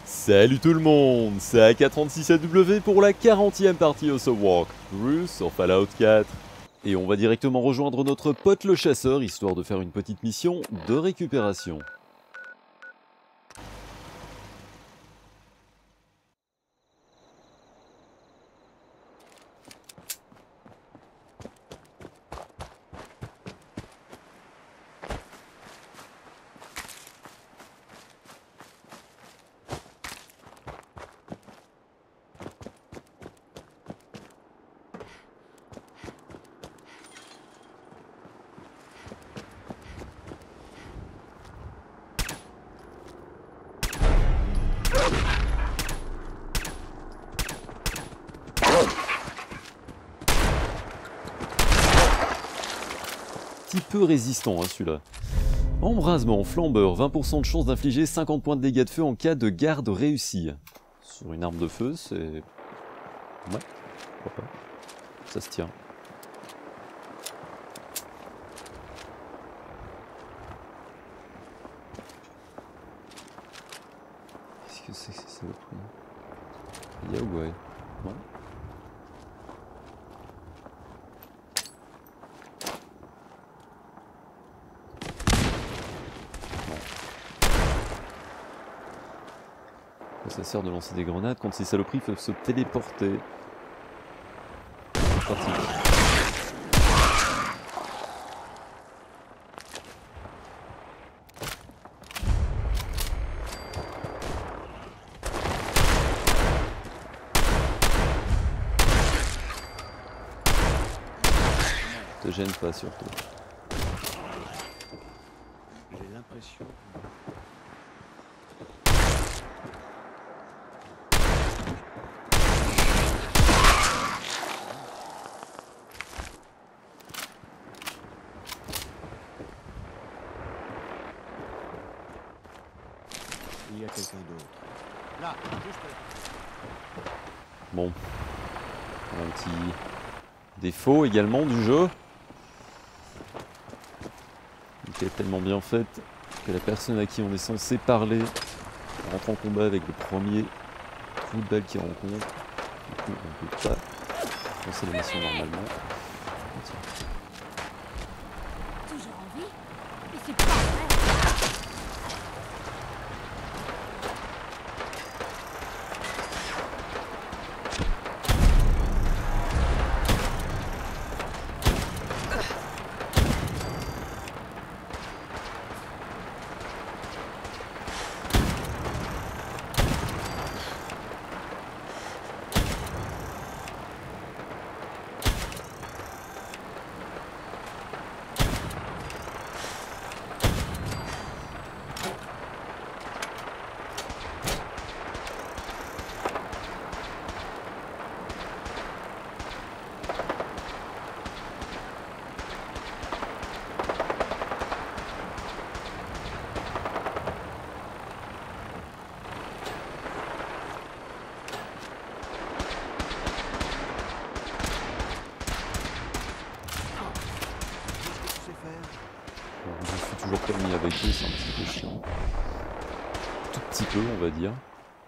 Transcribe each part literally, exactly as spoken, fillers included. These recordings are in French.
Salut tout le monde, c'est A K trente-six A W pour la quarantième partie of the Walkthrough sur Fallout quatre. Et on va directement rejoindre notre pote le chasseur, histoire de faire une petite mission de récupération. Petit peu résistant hein, celui-là. Embrasement, flambeur, vingt pour cent de chance d'infliger cinquante points de dégâts de feu en cas de garde réussie. Sur une arme de feu, c'est... Ouais, pourquoi pas. Ça se tient. Qu'est-ce que c'est que ça le prix? Il y a ouais. Non. Ça sert de lancer des grenades quand ces saloperies peuvent se téléporter. Parti. Te gêne pas surtout. J'ai l'impression. Il y a quelqu'un d'autre. Là, juste là. Bon. Un petit défaut également du jeu. Qui est tellement bien faite que la personne à qui on est censé parler rentre en combat avec le premier trou de balle qu'il rencontre. Du coup, on ne peut pas lancer la mission normalement. Toujours en vie? Mais c'est pas vrai! Je suis toujours pas mis avec eux, c'est un petit peu chiant. Tout petit peu, on va dire.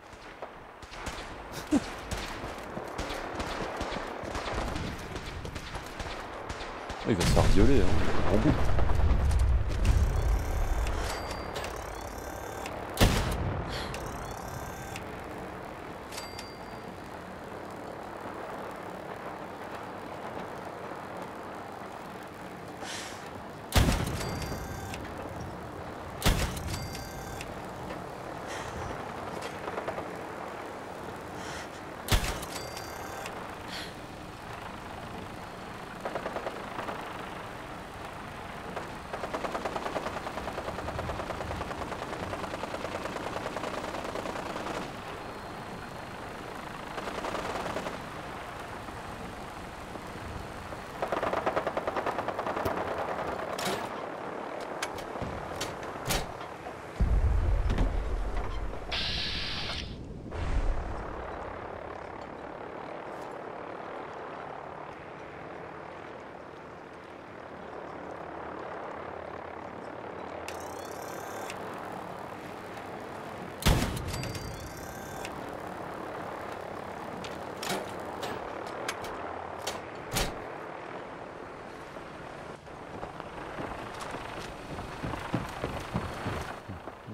Il va se faire violer, hein, en bout.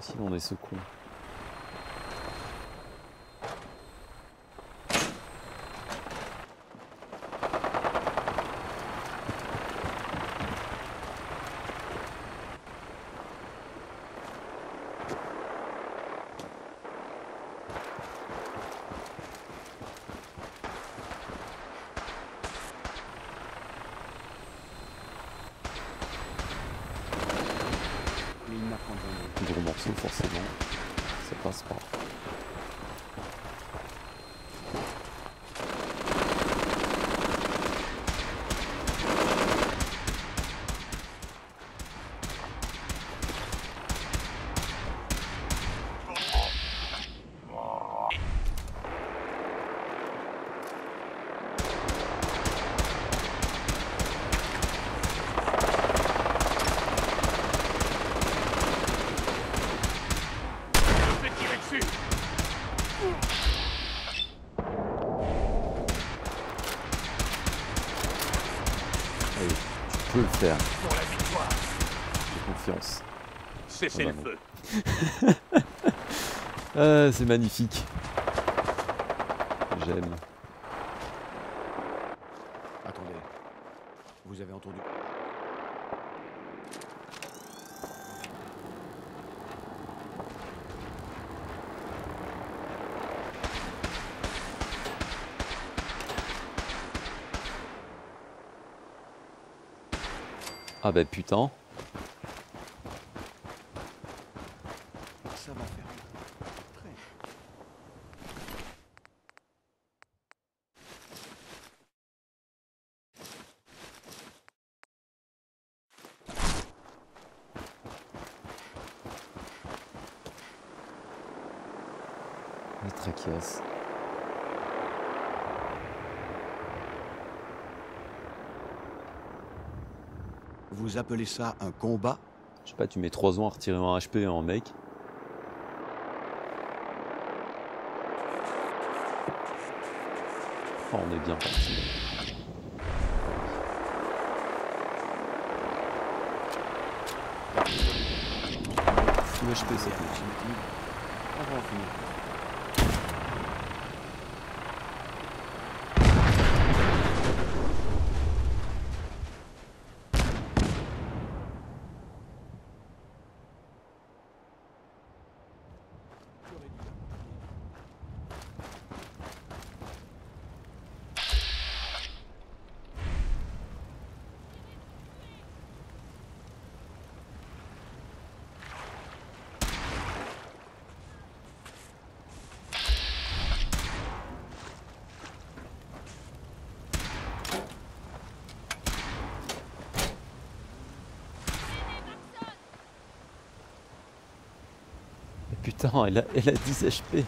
S'il en est ce con. Gros morceau forcément, ça passe pas. Allez, tu peux le faire. Pour la victoire. J'ai confiance. Cessez Ah le bah feu. Ah, c'est magnifique. J'aime. Attendez. Vous avez entendu? Ah bah putain. Ça va faire. Très. Les traquias. Vous appelez ça un combat? Je sais pas, tu mets trois ans à retirer un H P en mec. Oh, on est bien parti. Full H P ça peut. On va en finir. Mais putain, elle a, elle a dix H P.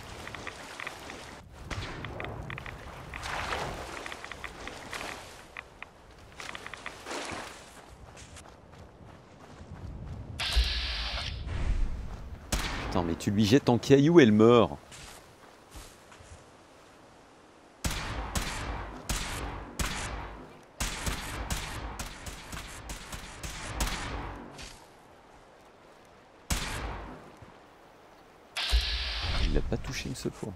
Putain, mais tu lui jettes en caillou, elle meurt. Il l'a pas touché une seule fois.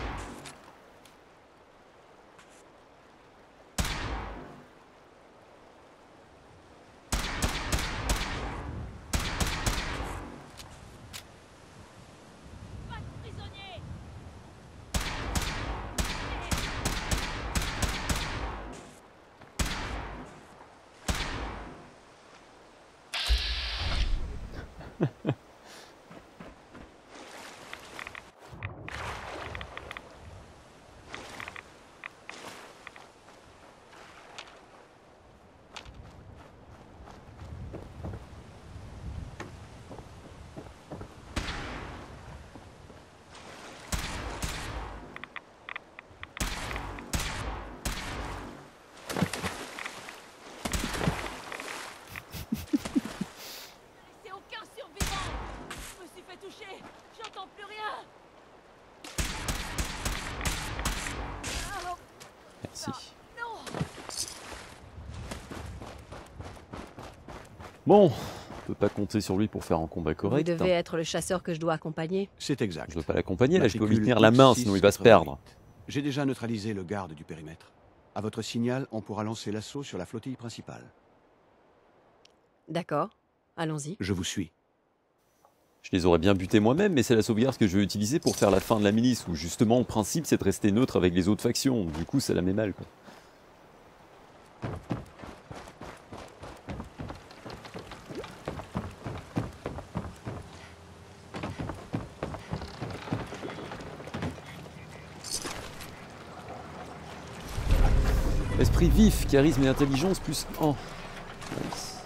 C'est aucun survivant. Je me suis fait toucher. J'entends plus rien. Ah, Merci. non. Bon, peut pas compter sur lui pour faire un combat Vous correct. devez hein. être le chasseur que je dois accompagner. C'est exact. Je dois pas l'accompagner, là je dois lui Matricule tenir la main, X six sinon il va se quatre-vingt-huit. perdre. J'ai déjà neutralisé le garde du périmètre. À votre signal, on pourra lancer l'assaut sur la flottille principale. D'accord, allons-y. Je vous suis. Je les aurais bien butés moi-même, mais c'est la sauvegarde que je vais utiliser pour faire la fin de la milice, où justement le principe c'est de rester neutre avec les autres factions, du coup ça la met mal quoi. Esprit vif, charisme et intelligence plus un. Nice.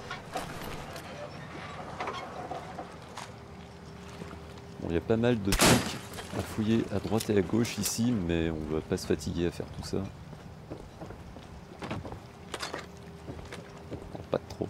Bon, il y a pas mal de trucs à fouiller à droite et à gauche ici, mais on va pas se fatiguer à faire tout ça. Non, pas trop.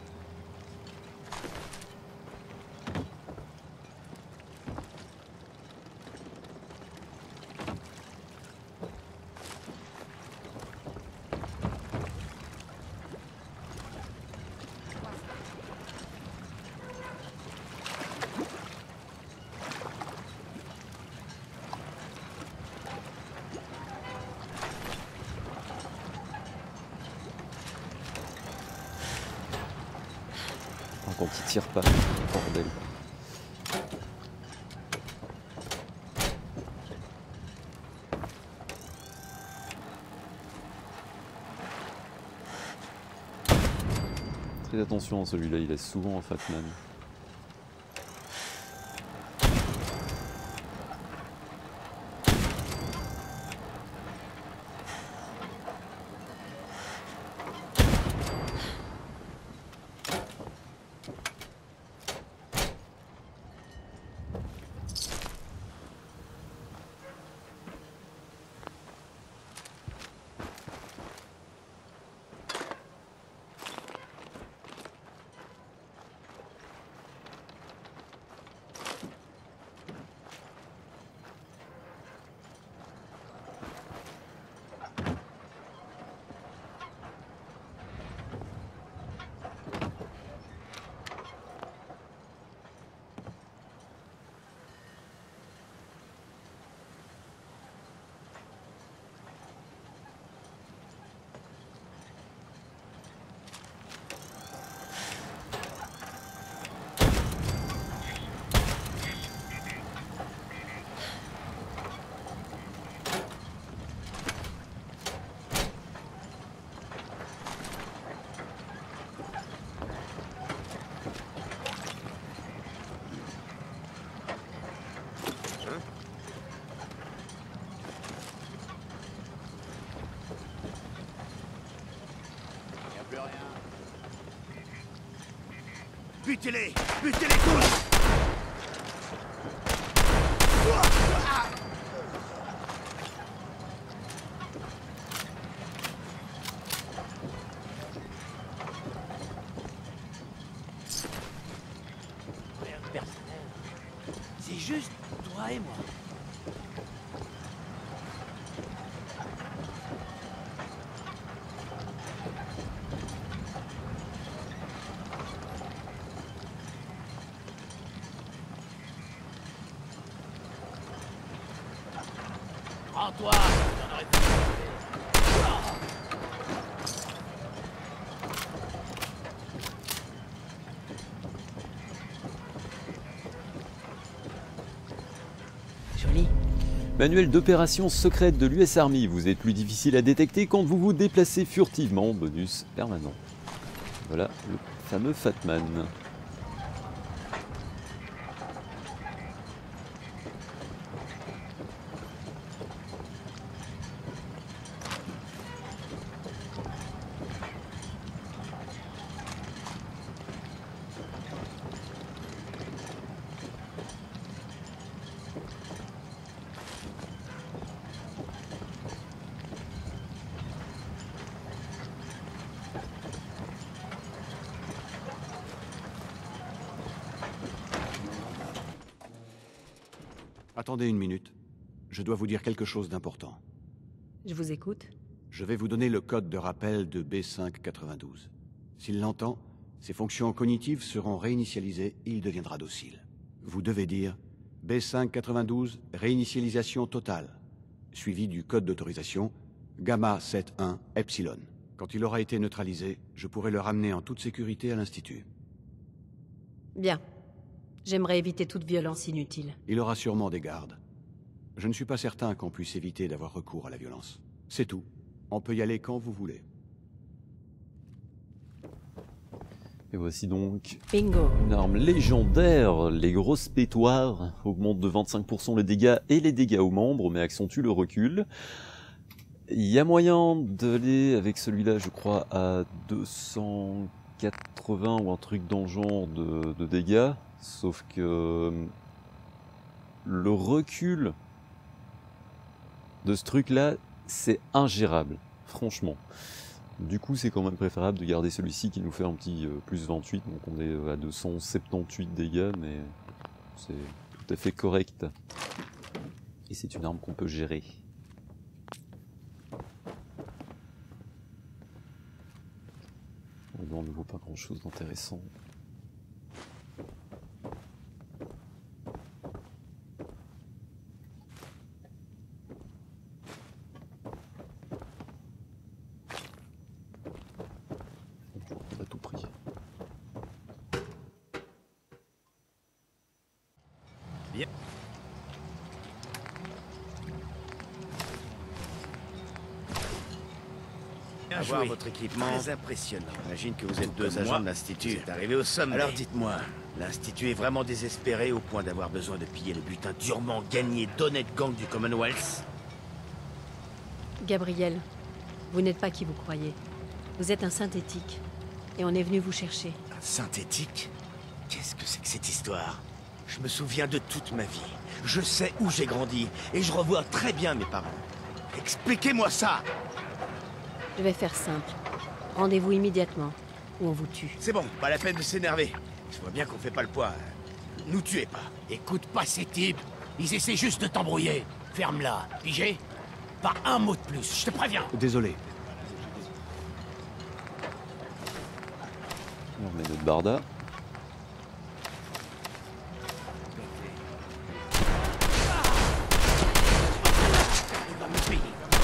Quand il tire pas, bordel. Très attention à celui-là, il est souvent un Fatman. Butez-les! Butez-les tous! Rien de personnel. C'est juste toi et moi. Prends-toi, j'en aurais pu. Joli. Manuel d'opération secrète de l'U S Army. Vous êtes plus difficile à détecter quand vous vous déplacez furtivement. Bonus permanent. Voilà le fameux Fatman. Attendez une minute. Je dois vous dire quelque chose d'important. Je vous écoute. Je vais vous donner le code de rappel de B cinq quatre-vingt-douze. S'il l'entend, Ses fonctions cognitives seront réinitialisées et il deviendra docile. Vous devez dire B cinq quatre-vingt-douze, réinitialisation totale, suivi du code d'autorisation Gamma sept un Epsilon. Quand il aura été neutralisé, je pourrai le ramener en toute sécurité à l'Institut. Bien. J'aimerais éviter toute violence inutile. Il aura sûrement des gardes. Je ne suis pas certain qu'on puisse éviter d'avoir recours à la violence. C'est tout. On peut y aller quand vous voulez. Et voici donc Bingo. une arme légendaire. Les grosses pétoires augmentent de vingt-cinq pour cent les dégâts et les dégâts aux membres, mais accentuent le recul. Il y a moyen d'aller avec celui-là, je crois, à deux cent quatre-vingts ou un truc dans le genre de, de dégâts. Sauf que le recul de ce truc-là, c'est ingérable, franchement. Du coup, c'est quand même préférable de garder celui-ci qui nous fait un petit euh, plus vingt-huit, donc on est à deux cent soixante-dix-huit dégâts, mais c'est tout à fait correct. Et c'est une arme qu'on peut gérer. On ne vaut pas grand-chose d'intéressant. On a tout pris. Bien. Bien Avoir joué. votre équipement, Très impressionnant. j'imagine que vous êtes deux Comme agents moi, de l'Institut. Vous êtes arrivé au sommet. Alors dites-moi, l'Institut est vraiment désespéré au point d'avoir besoin de piller le butin durement gagné d'honnêtes gangs du Commonwealth? Gabriel, vous n'êtes pas qui vous croyez. Vous êtes un synthétique. Et on est venu vous chercher. Un synthétique? Qu'est-ce que c'est que cette histoire? Je me souviens de toute ma vie. Je sais où j'ai grandi, et je revois très bien mes parents. Expliquez-moi ça! Je vais faire simple. Rendez-vous immédiatement, ou on vous tue. C'est bon, pas la peine de s'énerver. Je vois bien qu'on fait pas le poids. Nous tuez pas. Écoute pas ces types. Ils essaient juste de t'embrouiller. Ferme-la. Pigé? Pas un mot de plus, je te préviens. Désolé. On remet notre barda. Il va me payer.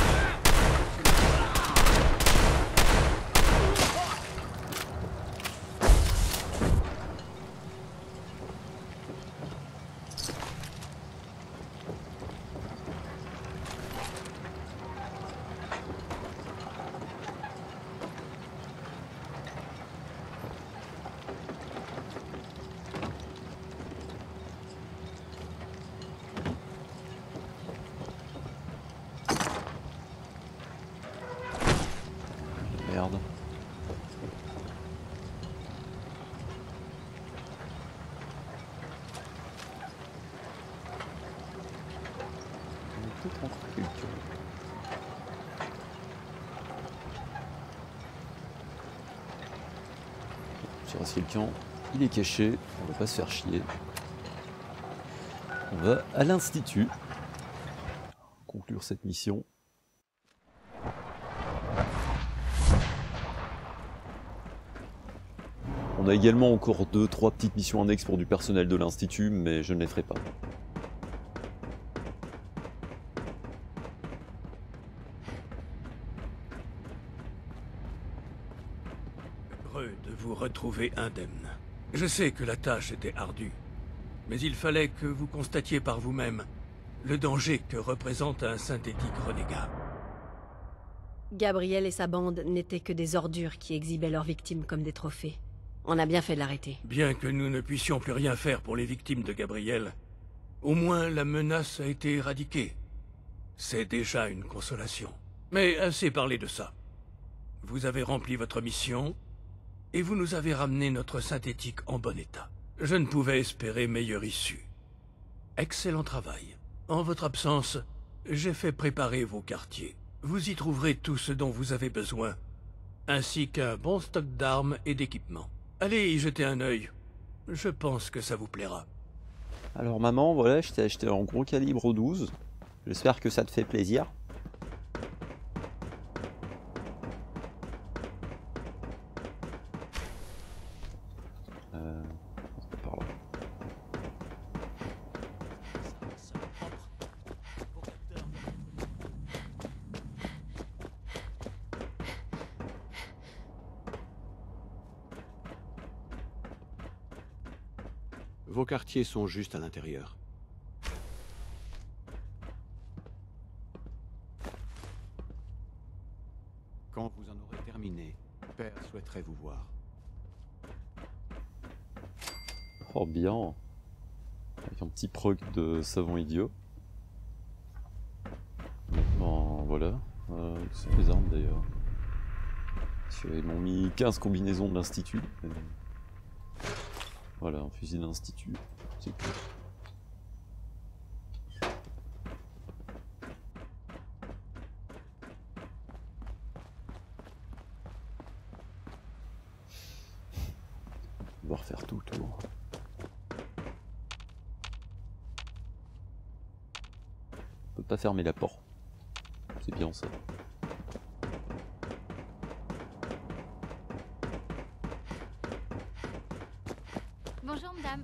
Merde. On a peut-être encore quelqu'un. Il reste quelqu'un. Il est caché. On va pas se faire chier. On va à l'Institut. Conclure cette mission. On a également encore deux, trois petites missions annexes pour du personnel de l'Institut, mais je ne les ferai pas. Heureux de vous retrouver indemne. Je sais que la tâche était ardue, mais il fallait que vous constatiez par vous-même le danger que représente un synthétique renégat. Gabriel et sa bande n'étaient que des ordures qui exhibaient leurs victimes comme des trophées. On a bien fait de l'arrêter. Bien que nous ne puissions plus rien faire pour les victimes de Gabriel, au moins la menace a été éradiquée. C'est déjà une consolation. Mais assez parlé de ça. Vous avez rempli votre mission, et vous nous avez ramené notre synthétique en bon état. Je ne pouvais espérer meilleure issue. Excellent travail. En votre absence, j'ai fait préparer vos quartiers. Vous y trouverez tout ce dont vous avez besoin, ainsi qu'un bon stock d'armes et d'équipements. Allez y jeter un œil. Je pense que ça vous plaira. Alors maman, voilà, je t'ai acheté un gros calibre douze. J'espère que ça te fait plaisir. Vos quartiers sont juste à l'intérieur. Quand vous en aurez terminé, Père souhaiterait vous voir. Oh bien. Avec un petit proc de savon idiot. Bon, voilà. Euh, c'est les armes d'ailleurs. Ils m'ont mis quinze combinaisons de l'Institut. Voilà, un fusil d'Institut. C'est cool. On va refaire tout le tour. On peut pas fermer la porte. C'est bien ça. Bonjour madame.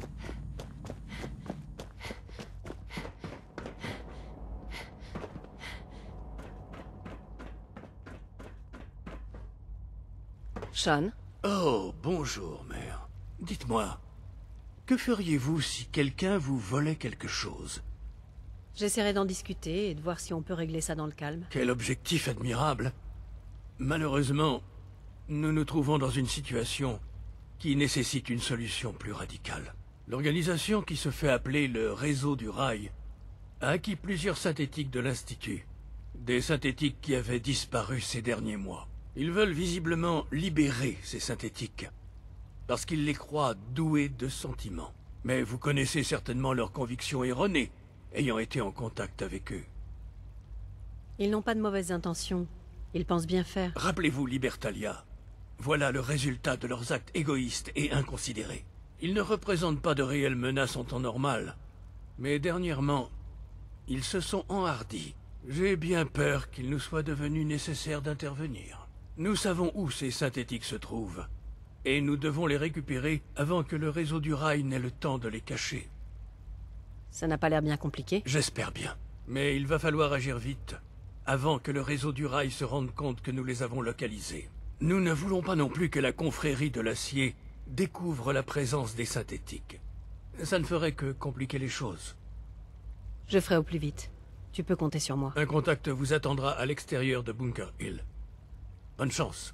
Sean, Oh, bonjour, mère. Dites-moi, que feriez-vous si quelqu'un vous volait quelque chose? j'essaierai d'en discuter et de voir si on peut régler ça dans le calme. Quel objectif admirable. Malheureusement, nous nous trouvons dans une situation qui nécessite une solution plus radicale. L'organisation qui se fait appeler le Réseau du Rail a acquis plusieurs synthétiques de l'Institut. Des synthétiques qui avaient disparu ces derniers mois. Ils veulent visiblement libérer ces synthétiques, parce qu'ils les croient doués de sentiments. Mais vous connaissez certainement leurs convictions erronées, ayant été en contact avec eux. Ils n'ont pas de mauvaises intentions. Ils pensent bien faire. Rappelez-vous Libertalia. Voilà le résultat de leurs actes égoïstes et inconsidérés. Ils ne représentent pas de réelles menaces en temps normal. Mais dernièrement, ils se sont enhardis. J'ai bien peur qu'il nous soit devenu nécessaire d'intervenir. Nous savons où ces synthétiques se trouvent. Et nous devons les récupérer avant que le réseau du rail n'ait le temps de les cacher. Ça n'a pas l'air bien compliqué. J'espère bien. Mais il va falloir agir vite, avant que le réseau du rail se rende compte que nous les avons localisés. Nous ne voulons pas non plus que la confrérie de l'acier découvre la présence des synthétiques. Ça ne ferait que compliquer les choses. Je ferai au plus vite. Tu peux compter sur moi. Un contact vous attendra à l'extérieur de Bunker Hill. Bonne chance.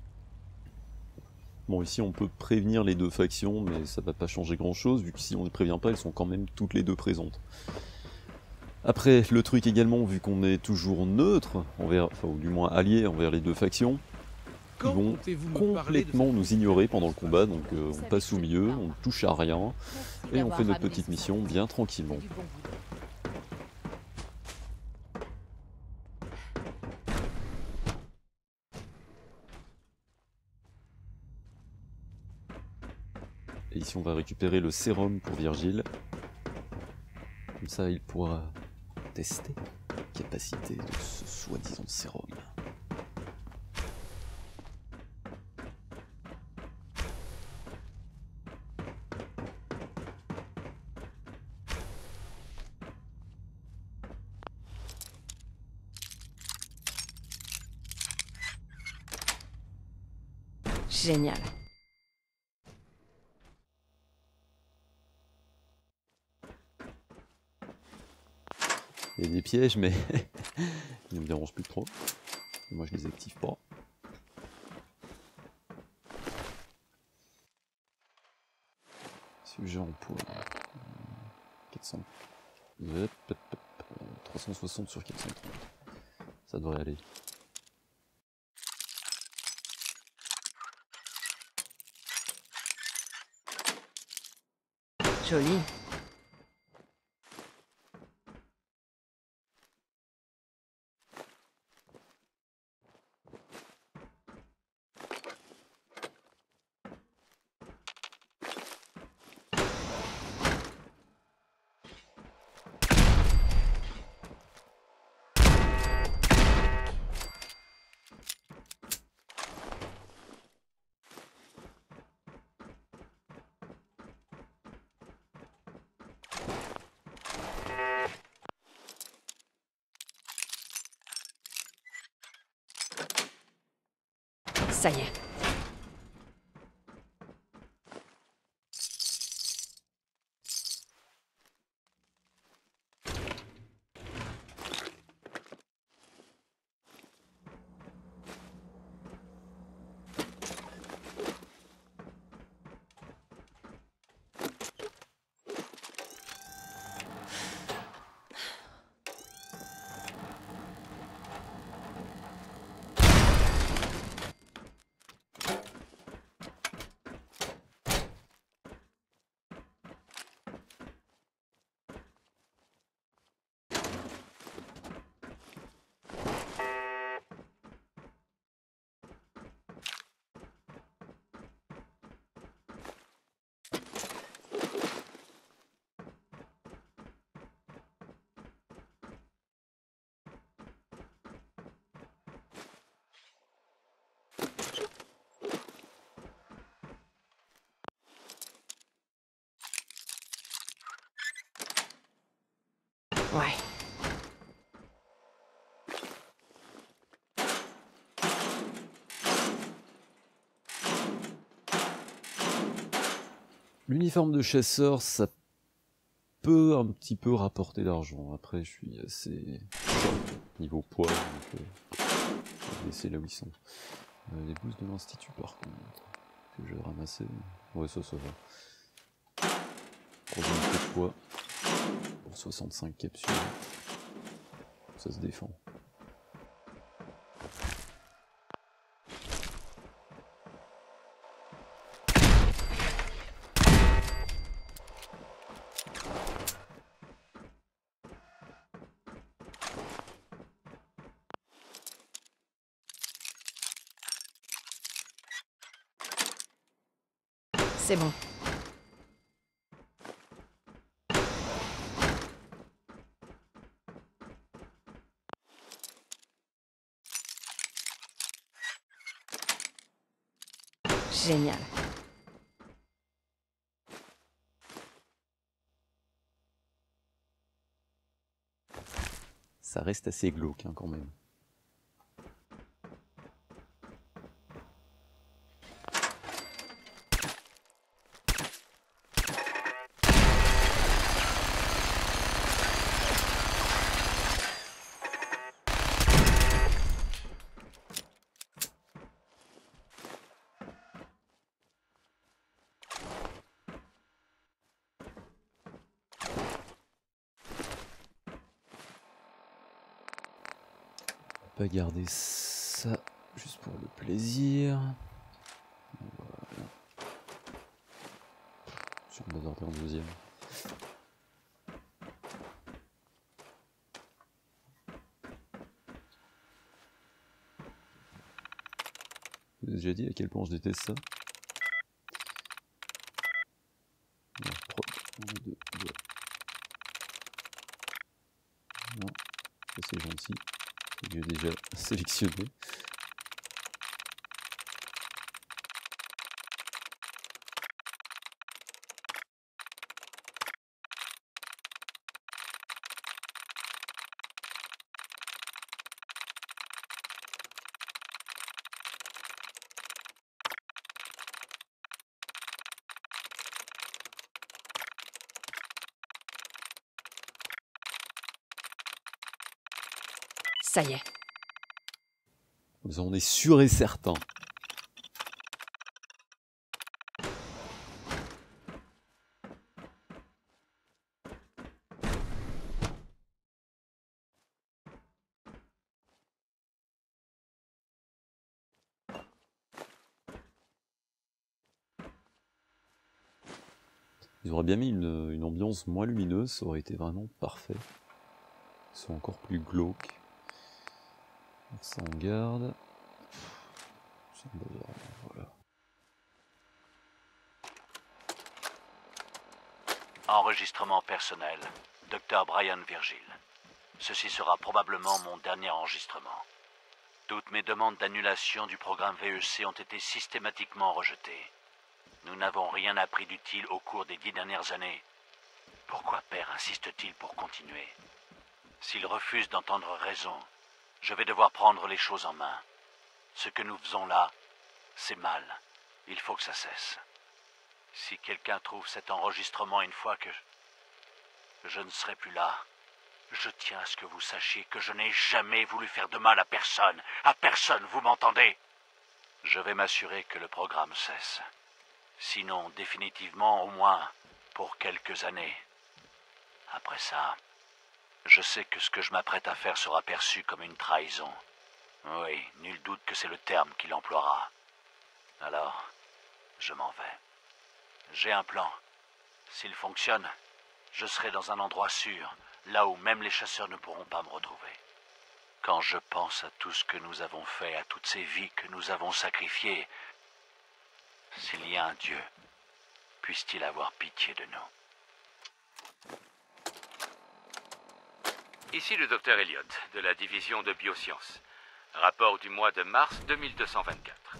Bon, ici on peut prévenir les deux factions, mais ça va pas changer grand chose, vu que si on ne les prévient pas, elles sont quand même toutes les deux présentes. Après, le truc également, vu qu'on est toujours neutre, envers, enfin, ou du moins allié envers les deux factions, ils vont complètement nous ignorer pendant le combat, donc euh, on passe au milieu, on ne touche à rien, et on fait notre petite mission bien tranquillement. Et ici on va récupérer le sérum pour Virgile. Comme ça il pourra tester la capacité de ce soi-disant sérum. Génial. Il y a des pièges, mais ils ne me dérangent plus trop. Moi, je les active pas. Sujet en poids. quatre cents. trois cent soixante sur quatre cent trente. Ça devrait aller. Joli. Ça y est. Ouais. L'uniforme de chasseur, ça peut un petit peu rapporter d'argent. Après, je suis assez niveau poids, donc euh, je vais laisser là où ils sont. Euh, les boosts de l'institut, par contre, que je vais ramasser. Ouais, ça, ça va. Pour unité de poids, pour soixante-cinq capsules, ça se défend. C'est bon. Génial. Ça reste assez glauque hein, quand même. On va garder ça juste pour le plaisir. Voilà. Je vais me en deuxième. Je vous ai déjà dit à quel point je déteste ça. Non, un, deux, deux. Non, ça c'est gentil. J'ai déjà sélectionné. Ça y est. Vous en êtes sûr et certain. Ils auraient bien mis une, une ambiance moins lumineuse, ça aurait été vraiment parfait. Ils sont encore plus glauques. Alors ça on garde. C'est un bazar, voilà. Enregistrement personnel. Docteur Brian Virgil. Ceci sera probablement mon dernier enregistrement. Toutes mes demandes d'annulation du programme V E C ont été systématiquement rejetées. Nous n'avons rien appris d'utile au cours des dix dernières années. Pourquoi Père insiste-t-il pour continuer? S'il refuse d'entendre raison, je vais devoir prendre les choses en main. Ce que nous faisons là, c'est mal. Il faut que ça cesse. Si quelqu'un trouve cet enregistrement une fois que je ne serai plus là, je tiens à ce que vous sachiez que je n'ai jamais voulu faire de mal à personne. À personne, vous m'entendez? Je vais m'assurer que le programme cesse. Sinon, définitivement, au moins, pour quelques années. Après ça, je sais que ce que je m'apprête à faire sera perçu comme une trahison. Oui, nul doute que c'est le terme qu'il emploiera. Alors, je m'en vais. J'ai un plan. S'il fonctionne, je serai dans un endroit sûr, là où même les chasseurs ne pourront pas me retrouver. Quand je pense à tout ce que nous avons fait, à toutes ces vies que nous avons sacrifiées, s'il y a un Dieu, puisse-t-il avoir pitié de nous. Ici le docteur Elliot, de la division de biosciences. Rapport du mois de mars deux mille deux cent vingt-quatre.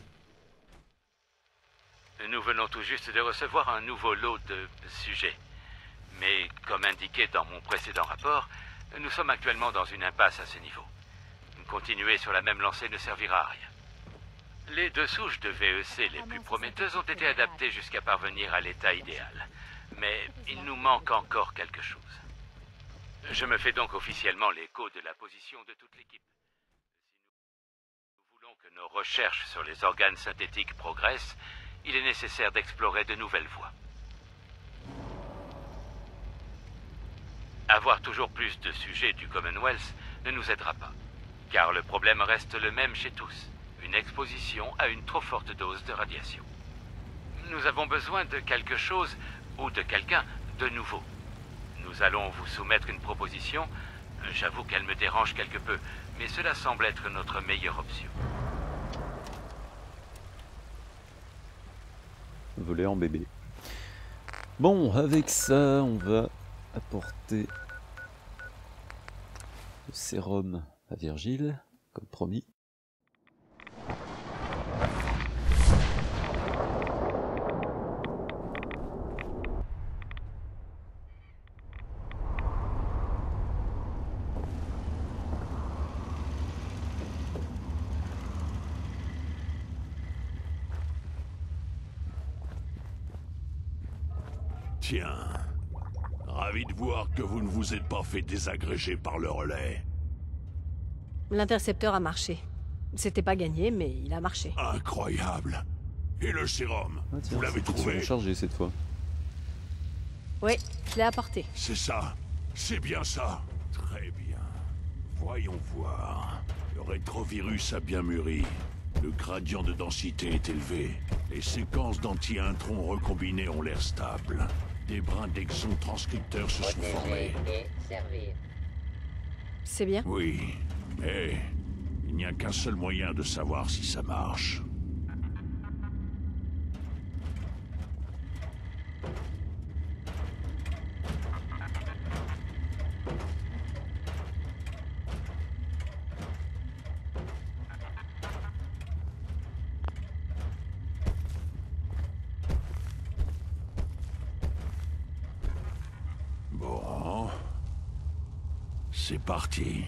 Nous venons tout juste de recevoir un nouveau lot de sujets. Mais comme indiqué dans mon précédent rapport, Nous sommes actuellement dans une impasse à ce niveau. Continuer sur la même lancée ne servira à rien. Les deux souches de V E C les plus prometteuses ont été adaptées jusqu'à parvenir à l'état idéal. Mais il nous manque encore quelque chose. Je me fais donc officiellement l'écho de la position de toute l'équipe. Si nous voulons que nos recherches sur les organes synthétiques progressent, il est nécessaire d'explorer de nouvelles voies. Avoir toujours plus de sujets du Commonwealth ne nous aidera pas, car le problème reste le même chez tous, une exposition à une trop forte dose de radiation. Nous avons besoin de quelque chose, ou de quelqu'un, de nouveau. Nous allons vous soumettre une proposition. J'avoue qu'elle me dérange quelque peu, mais cela semble être notre meilleure option. Voler en bébé. Bon, avec ça, on va apporter le sérum à Virgile, comme promis. Tiens, ravi de voir que vous ne vous êtes pas fait désagréger par le relais. L'intercepteur a marché. C'était pas gagné, mais il a marché. Incroyable. Et le sérum, ah, tiens, vous l'avez trouvé? Chargé cette fois. Oui, je l'ai apporté. C'est ça, c'est bien ça. Très bien. Voyons voir. Le rétrovirus a bien mûri. Le gradient de densité est élevé. Les séquences d'anti-introns recombinés ont l'air stables. Des brins d'exons transcripteurs se sont formés. C'est bien? Oui, mais il n'y a qu'un seul moyen de savoir si ça marche. Bon, c'est parti.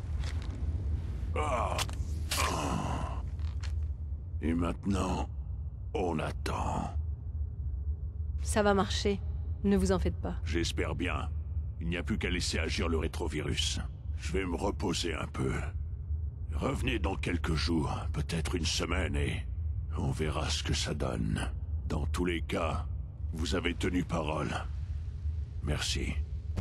Ah. Ah. Et maintenant, on attend. Ça va marcher. Ne vous en faites pas. J'espère bien. Il n'y a plus qu'à laisser agir le rétrovirus. Je vais me reposer un peu. Revenez dans quelques jours, peut-être une semaine, et on verra ce que ça donne. Dans tous les cas, vous avez tenu parole. Merci.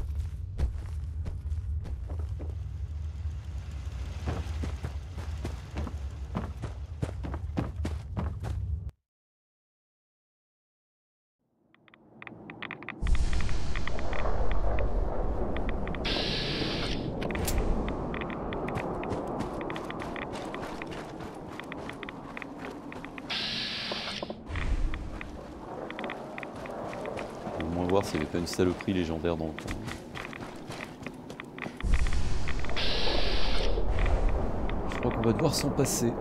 Voir s'il n'y avait pas une saloperie légendaire dans le coin. Je crois qu'on va devoir s'en passer.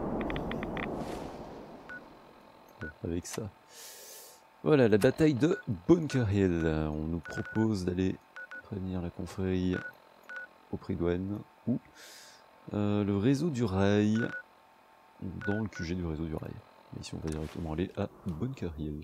Bon, avec ça. Voilà, la bataille de Bunker Hill. On nous propose d'aller prévenir la confrérie au prix douane ou euh, le réseau du rail, dans le Q G du réseau du rail. Mais ici on va directement aller à Bunker Hill.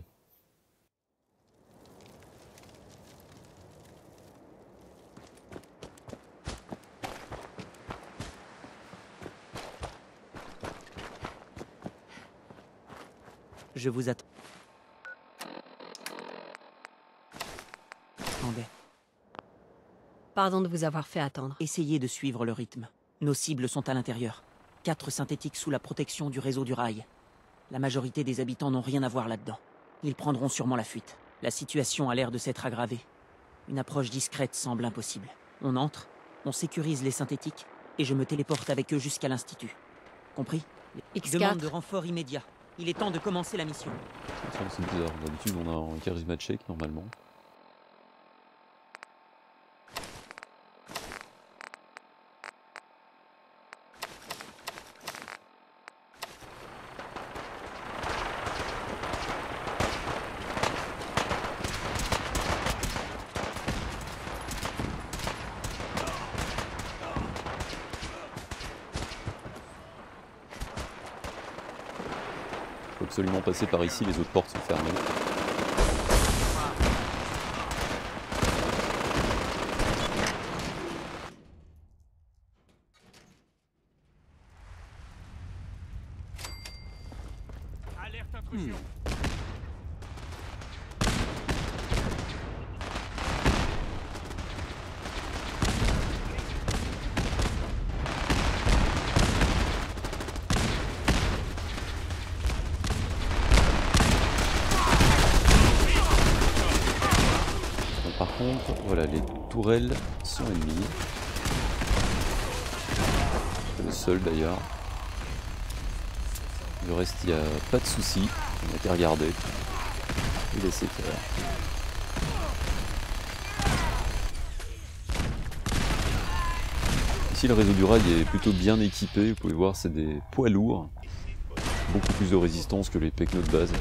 Je vous attends. Attendez. Pardon de vous avoir fait attendre. Essayez de suivre le rythme. Nos cibles sont à l'intérieur. Quatre synthétiques sous la protection du réseau du rail. La majorité des habitants n'ont rien à voir là-dedans. Ils prendront sûrement la fuite. La situation a l'air de s'être aggravée. Une approche discrète semble impossible. On entre, on sécurise les synthétiques, et je me téléporte avec eux jusqu'à l'Institut. Compris? X Demande quatre. de renfort immédiat. Il est temps de commencer la mission. C'est bizarre, d'habitude on a un charisma check normalement. faut absolument passer par ici, les autres portes sont fermées. Hmm. Par contre, voilà, les tourelles sont ennemies. C'est le seul d'ailleurs. Le reste, il n'y a pas de souci. On n'a qu'à regarder et laisser faire. Ici, le réseau du rail est plutôt bien équipé. Vous pouvez voir, c'est des poids lourds. Beaucoup plus de résistance que les pecnos de base.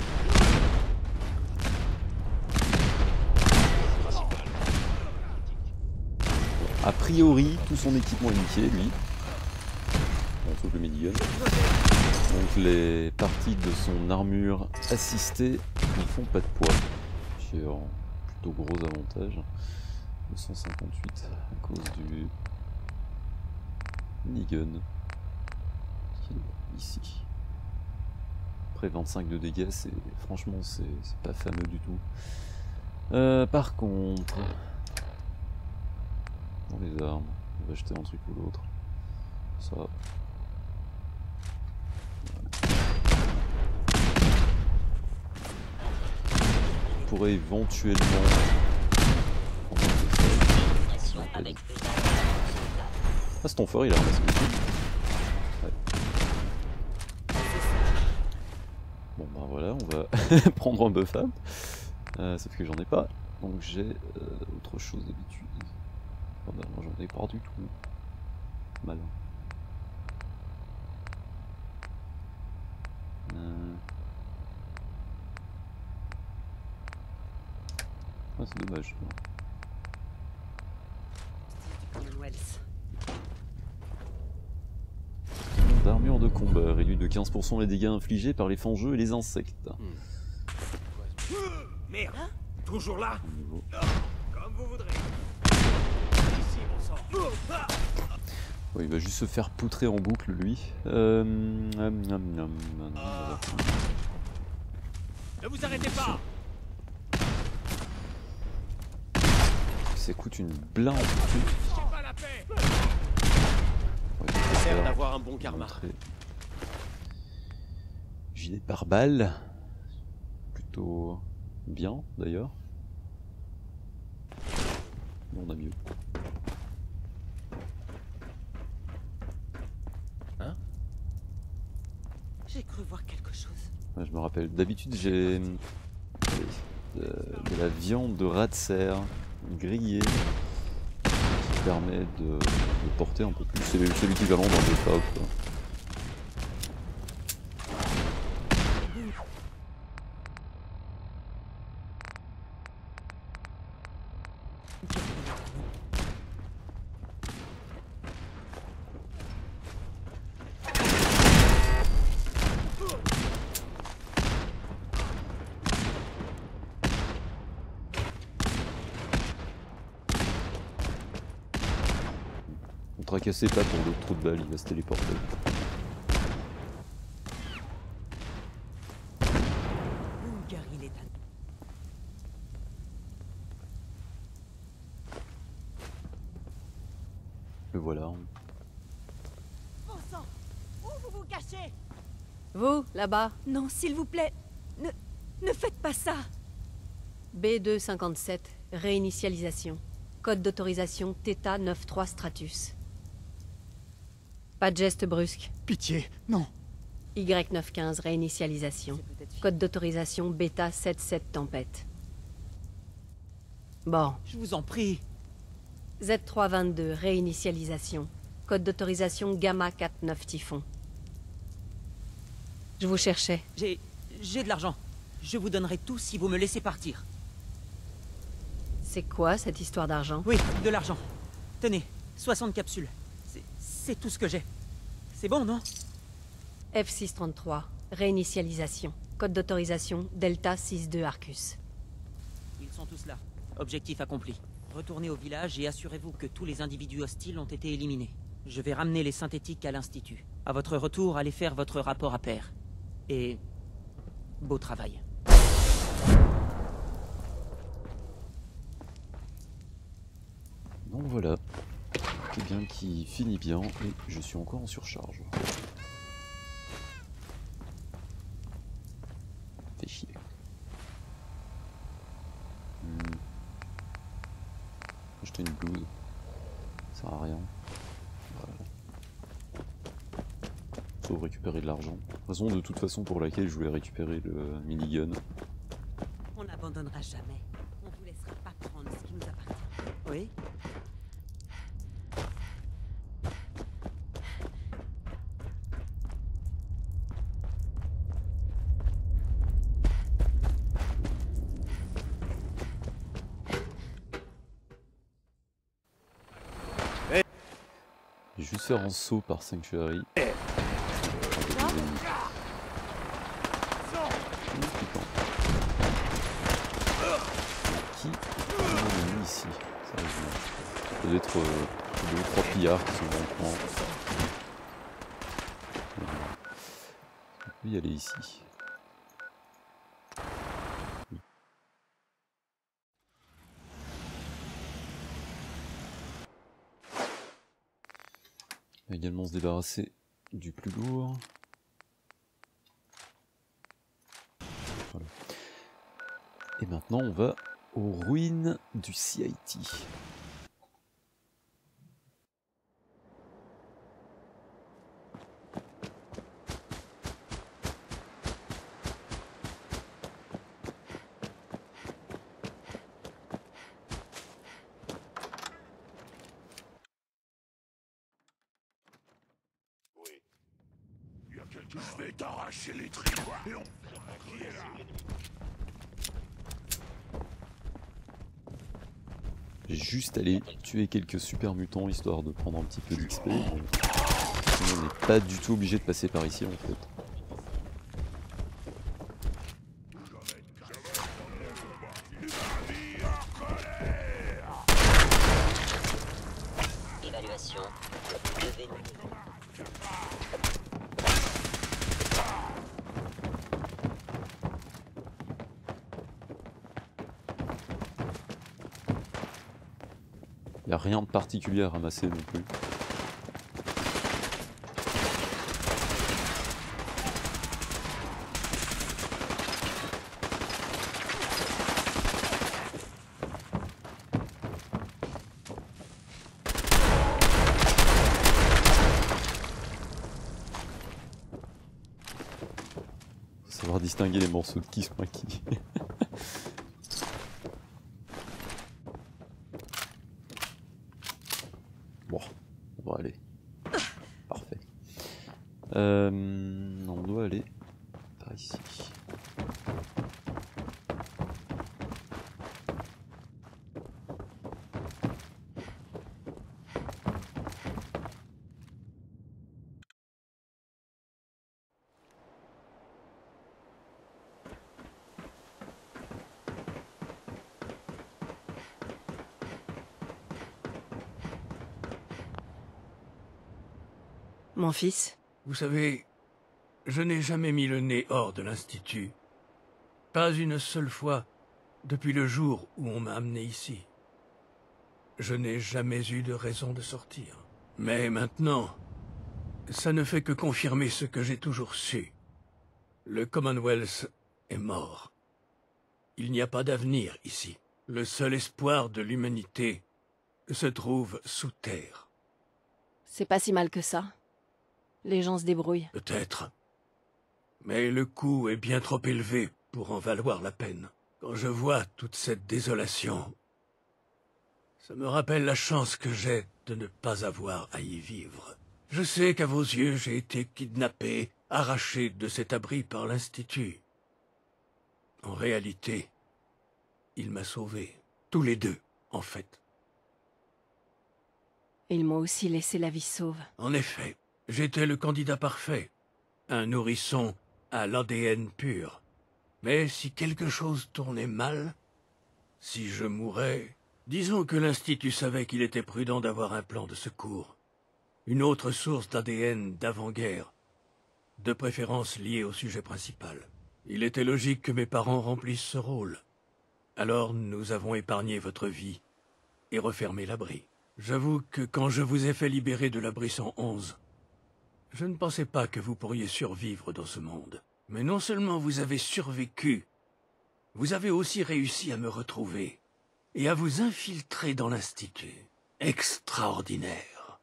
A priori, tout son équipement est niqué, lui. Bon, sauf le minigun. Donc les parties de son armure assistée ne font pas de poids. J'ai un plutôt gros avantage. deux cent cinquante-huit à cause du minigun. Qui est ici. Après vingt-cinq de dégâts, c'est franchement c'est pas fameux du tout. Euh, par contre... Dans les armes, on va acheter un truc ou l'autre. Ça. On pourrait éventuellement. Ah, c'est ton fort, il a ramassé aussi. Ouais. Bon, bah voilà, on va prendre un buff up. Euh, sauf que j'en ai pas. Donc j'ai euh, autre chose d'habitude. Oh bah moi j'en ai pas du tout. Malin. Euh... Ah c'est dommage. D'armure de combat, réduit de quinze pour cent les dégâts infligés par les fangeux et les insectes. Hmm. Merde, toujours là? Comme vous voudrez. Ouais, il va juste se faire poutrer en boucle lui. Euh... Hum, hum, hum, hum, ne vous arrêtez pas. Ça coûte une blinde. Ça sert d'avoir un bon karma. Gilet pare-balles. Plutôt bien d'ailleurs. On a mieux. Hein? J'ai cru voir quelque chose. Ouais, je me rappelle. D'habitude, j'ai de, de la viande de rat de serre grillée qui permet de, de porter un peu plus. C'est l'équivalent d'un bœuf hop. Tracassez pas pour l'autre trou de balle, il va se téléporter. Le voilà. Bon sang, où vous vous cachez? Vous, là-bas? Non, s'il vous plaît, ne, ne faites pas ça. B deux cinquante-sept, réinitialisation. Code d'autorisation Theta neuf trois Stratus. Pas de geste brusque. Pitié, non. Y neuf quinze, réinitialisation. Code d'autorisation Beta sept sept Tempête. Bon. Je vous en prie. Z trois vingt-deux, réinitialisation. Code d'autorisation Gamma quatre neuf Typhon. Je vous cherchais. J'ai... j'ai de l'argent. Je vous donnerai tout si vous me laissez partir. C'est quoi cette histoire d'argent? Oui, de l'argent. Tenez, soixante capsules. C'est tout ce que j'ai. C'est bon, non? F six trente-trois, réinitialisation. Code d'autorisation Delta six deux Arcus. Ils sont tous là. Objectif accompli. Retournez au village et assurez-vous que tous les individus hostiles ont été éliminés. Je vais ramener les synthétiques à l'Institut. À votre retour, allez faire votre rapport à pair. Et... beau travail. Donc voilà. C'est bien qui finit bien et je suis encore en surcharge. Fait chier. Hmm. Acheter une blouse. Ça sert à rien. Voilà. Sauf récupérer de l'argent. Raison de toute façon pour laquelle je voulais récupérer le minigun. On n'abandonnera jamais. On vous laissera pas prendre ce qui nous appartient. Oui? Je vais juste faire un saut par Sanctuary. Qui est ici? Sérieusement. Ça doit être euh, deux ou trois pillards qui sont dans le coin. On peut y aller ici. Oui. On va également se débarrasser du plus lourd. Voilà. Et maintenant on va aux ruines du C I T. Je vais t'arracher les tripes et on... Qui est là? J'ai juste allé tuer quelques super mutants histoire de prendre un petit peu d'X P. Sinon on n'est pas du tout obligé de passer par ici en fait. Évaluation de V. Il n'y a rien de particulier à ramasser non plus. Faut savoir distinguer les morceaux de qui sont à qui. Bon, on va aller. Parfait. Euh, on doit aller par ici. Mon fils? Vous savez, je n'ai jamais mis le nez hors de l'Institut. Pas une seule fois depuis le jour où on m'a amené ici. Je n'ai jamais eu de raison de sortir. Mais maintenant, ça ne fait que confirmer ce que j'ai toujours su. Le Commonwealth est mort. Il n'y a pas d'avenir ici. Le seul espoir de l'humanité se trouve sous terre. C'est pas si mal que ça. Les gens se débrouillent. Peut-être. Mais le coût est bien trop élevé pour en valoir la peine. Quand je vois toute cette désolation, ça me rappelle la chance que j'ai de ne pas avoir à y vivre. Je sais qu'à vos yeux, j'ai été kidnappé, arraché de cet abri par l'Institut. En réalité, il m'a sauvé. Tous les deux, en fait. Ils m'ont aussi laissé la vie sauve. En effet. J'étais le candidat parfait. Un nourrisson à l'A D N pur. Mais si quelque chose tournait mal, si je mourais, disons que l'Institut savait qu'il était prudent d'avoir un plan de secours. Une autre source d'A D N d'avant-guerre, de préférence liée au sujet principal. Il était logique que mes parents remplissent ce rôle. Alors nous avons épargné votre vie et refermé l'abri. J'avoue que quand je vous ai fait libérer de l'abri cent onze, je ne pensais pas que vous pourriez survivre dans ce monde. Mais non seulement vous avez survécu, vous avez aussi réussi à me retrouver et à vous infiltrer dans l'Institut. Extraordinaire.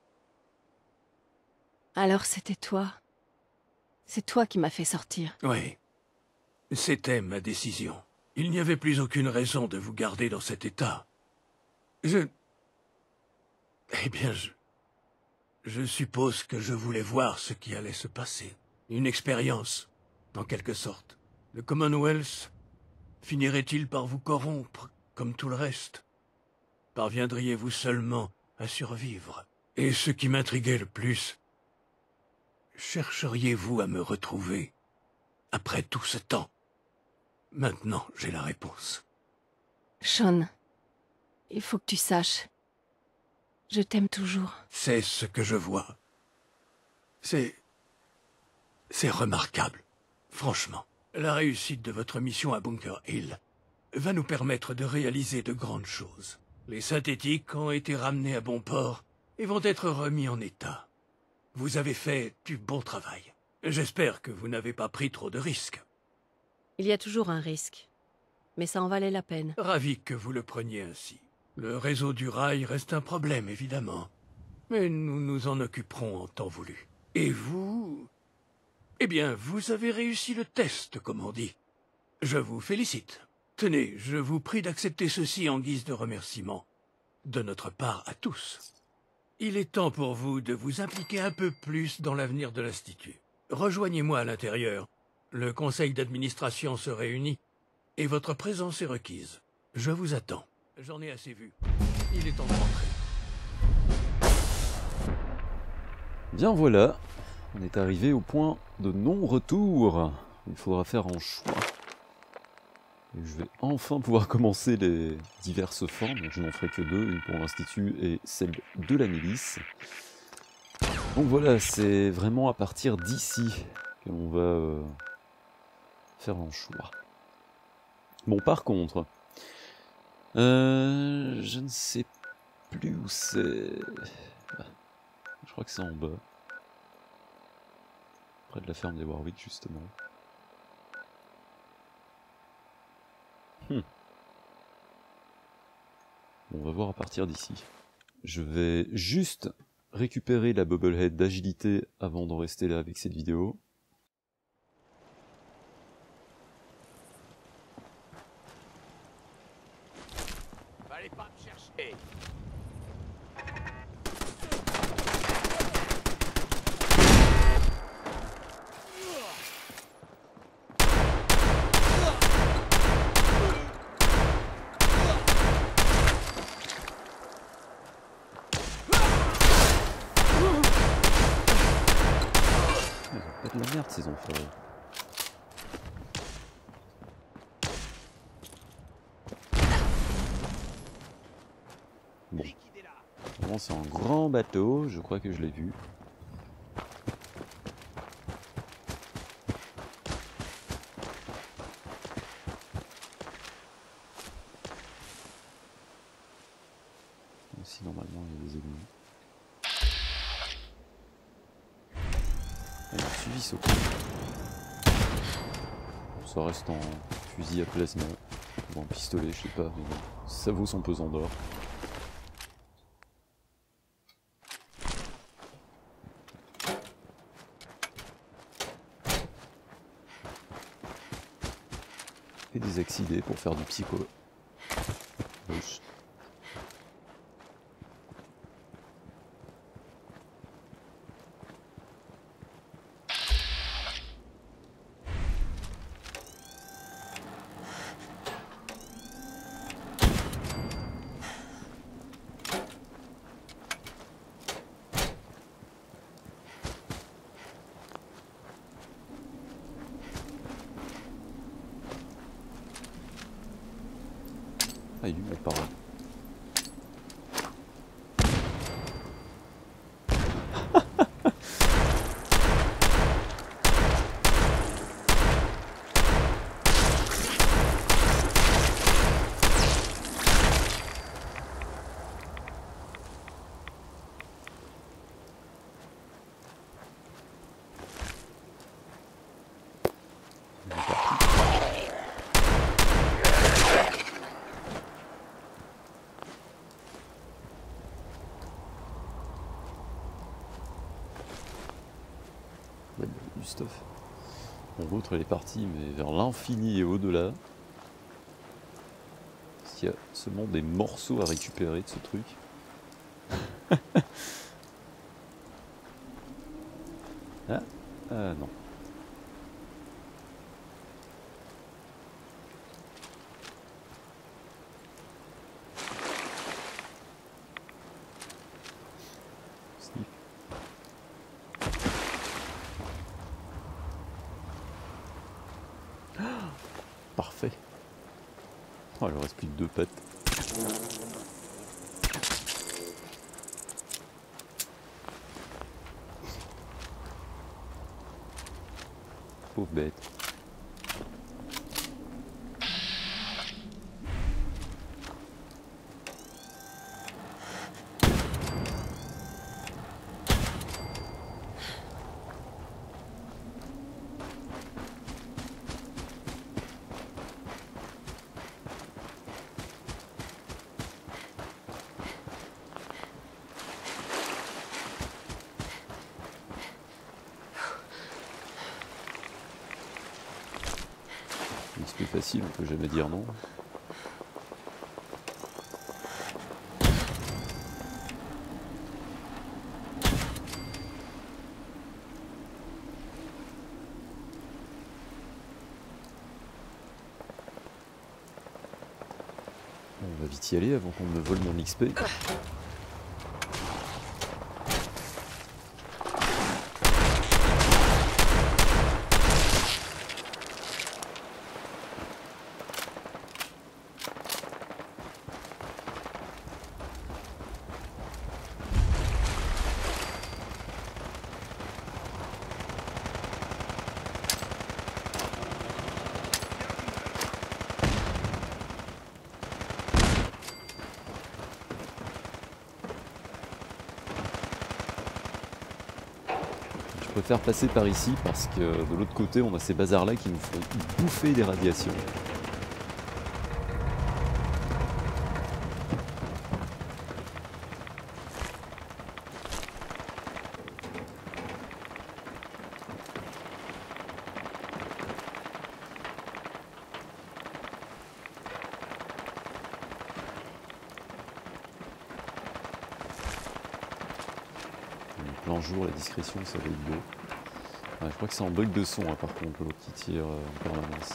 Alors c'était toi. C'est toi qui m'as fait sortir. Oui. C'était ma décision. Il n'y avait plus aucune raison de vous garder dans cet état. Je... Eh bien, je... Je suppose que je voulais voir ce qui allait se passer. Une expérience, en quelque sorte. Le Commonwealth finirait-il par vous corrompre, comme tout le reste? Parviendriez-vous seulement à survivre? Et ce qui m'intriguait le plus, chercheriez-vous à me retrouver après tout ce temps? Maintenant, j'ai la réponse. Sean, il faut que tu saches. Je t'aime toujours. C'est ce que je vois. C'est... C'est remarquable. Franchement, la réussite de votre mission à Bunker Hill va nous permettre de réaliser de grandes choses. Les synthétiques ont été ramenés à bon port et vont être remis en état. Vous avez fait du bon travail. J'espère que vous n'avez pas pris trop de risques. Il y a toujours un risque, mais ça en valait la peine. Ravi que vous le preniez ainsi. Le réseau du rail reste un problème, évidemment. Mais nous nous en occuperons en temps voulu. Et vous... Eh bien, vous avez réussi le test, comme on dit. Je vous félicite. Tenez, je vous prie d'accepter ceci en guise de remerciement. De notre part à tous. Il est temps pour vous de vous impliquer un peu plus dans l'avenir de l'Institut. Rejoignez-moi à l'intérieur. Le conseil d'administration se réunit et votre présence est requise. Je vous attends. J'en ai assez vu. Il est temps de rentrer. Bien voilà, on est arrivé au point de non-retour. Il faudra faire un choix. Et je vais enfin pouvoir commencer les diverses formes. Donc je n'en ferai que deux, une pour l'Institut et celle de la milice. Donc voilà, c'est vraiment à partir d'ici que l'on va euh, faire un choix. Bon, par contre, euh, je ne sais plus où c'est. Je crois que c'est en bas. Près de la ferme des Warwick, justement. Hmm. Bon, on va voir à partir d'ici. Je vais juste récupérer la Bubblehead d'agilité avant d'en rester là avec cette vidéo. Fallait pas me chercher. De la merde ces enfants. Bon. Vraiment c'est un grand bateau, je crois que je l'ai vu. Ici normalement il y a des ennemis. Elle a suivi ce coup. Ça reste en fusil à plasma, ou en pistolet, je sais pas, mais ça vaut son pesant d'or. Et des accidés pour faire du psycho. Wesh. Ah, il est par là. Du stuff. Bon, l'autre elle est partie, mais vers l'infini et au-delà. Parce qu'il y a seulement des morceaux à récupérer de ce truc. Ah, ah non. Parfait. Oh, il ne reste plus que deux pattes. Pauvre bête. C'est facile, on peut jamais dire non. On va vite y aller avant qu'on me vole mon X P. Je préfère passer par ici parce que de l'autre côté on a ces bazars là qui nous font bouffer des radiations. Plein jour, la discrétion, ça va être beau. Ouais, je crois que c'est en bug de son, hein, par contre, l'autre qui tire euh, en permanence.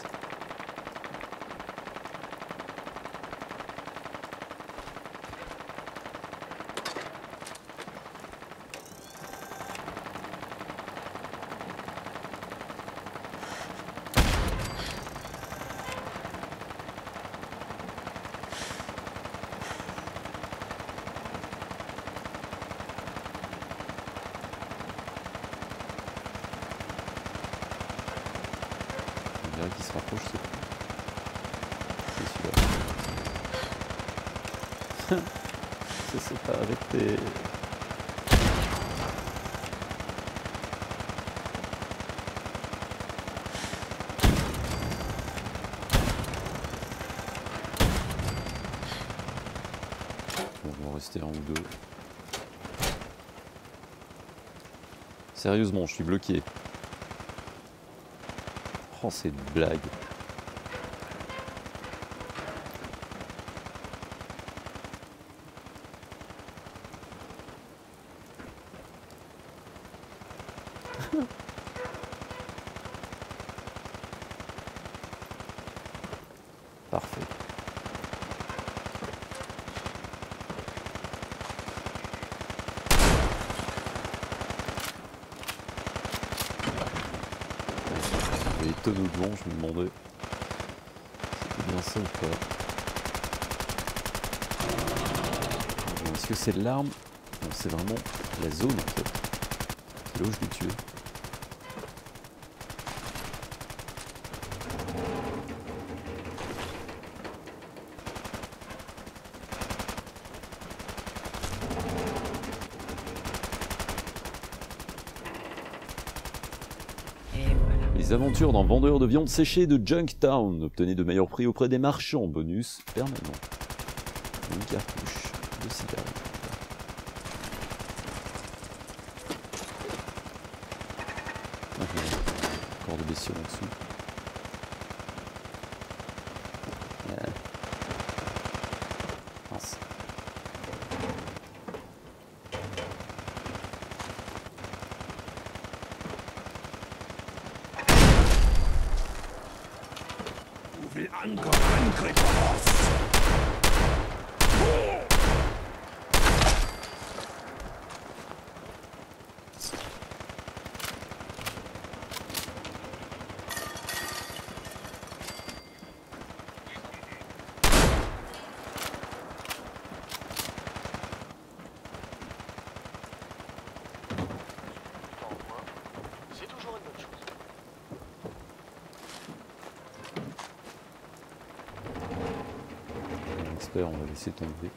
Qui se rapproche, c'est celui-là. Ça s'est pas arrêté. Bon, on va rester un ou deux. Sérieusement, je suis bloqué. Oh, c'est une blague. Parfait. Les tonneaux de vent, je me demandais si c'était bien ça ou pas. Est-ce que c'est l'arme? Non, c'est vraiment la zone en fait. C'est là où je l'ai tué. Les aventures d'un vendeur de viande séchée de Junktown. Obtenez de meilleurs prix auprès des marchands. Bonus permanent. Une cartouche de cigarette. Ah, encore de bestioles en dessous. Ah. Mince. On va laisser tomber.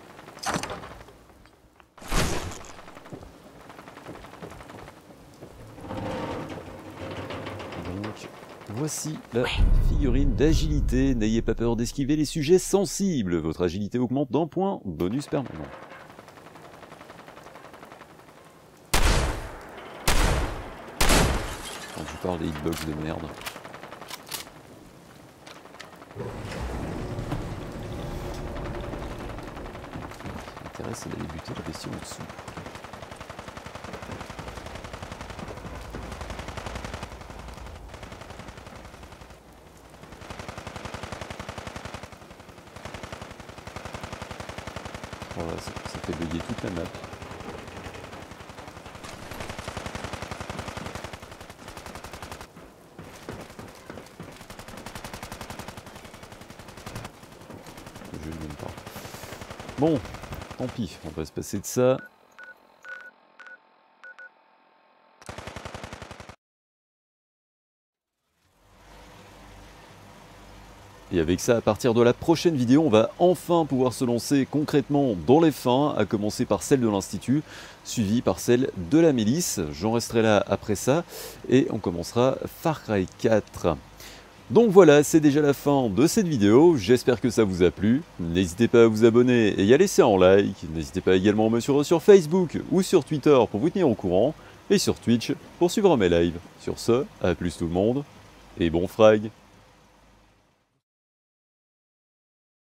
Donc, voici la figurine d'agilité. N'ayez pas peur d'esquiver les sujets sensibles. Votre agilité augmente d'un point, bonus permanent. Quand tu parles des hitbox de merde. C'est d'aller buter la bestie en dessous. Voilà, ça, ça fait bugger toute la map. Je ne l'aime pas. Bon. Tant pis, on va se passer de ça. Et avec ça, à partir de la prochaine vidéo, on va enfin pouvoir se lancer concrètement dans les fins, à commencer par celle de l'Institut, suivie par celle de la milice. J'en resterai là après ça, et on commencera Far Cry quatre. Donc voilà, c'est déjà la fin de cette vidéo, j'espère que ça vous a plu. N'hésitez pas à vous abonner et à laisser un like. N'hésitez pas également à me suivre sur Facebook ou sur Twitter pour vous tenir au courant. Et sur Twitch pour suivre mes lives. Sur ce, à plus tout le monde, et bon frag.